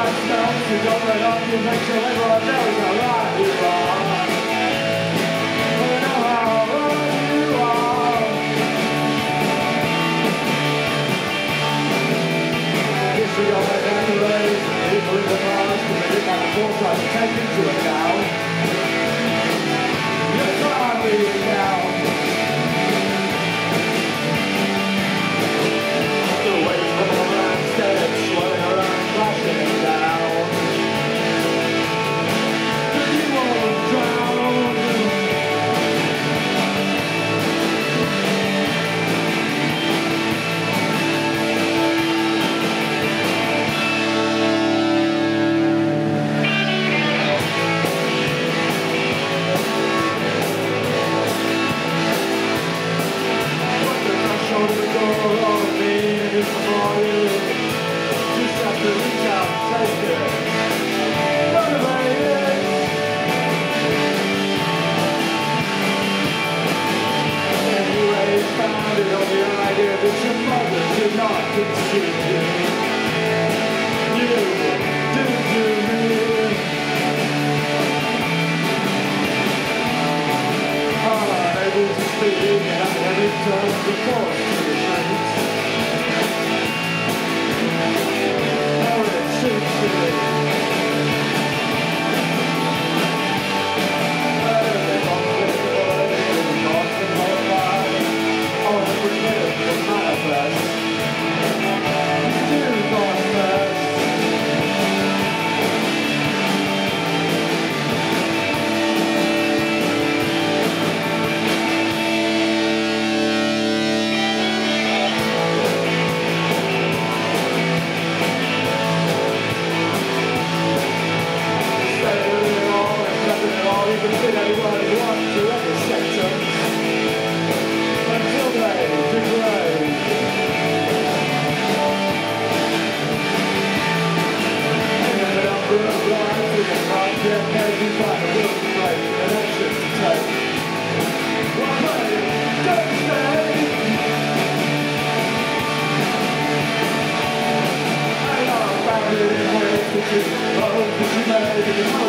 light smells, you don't let up, you make sure everyone knows how right you are. They know how right you are. History of it anyways, people in the past, committed by the foresight to take into account. Your time leading down. The waves from the landscape, swirling around, flashing it down. You won't drown. Open the door on me and it's for you. Just have to reach out and take it. Motivated. Anyway, it's founded on the idea that your mother did not conceive you. You did to me. Unable to speak and every turn to force. Oh,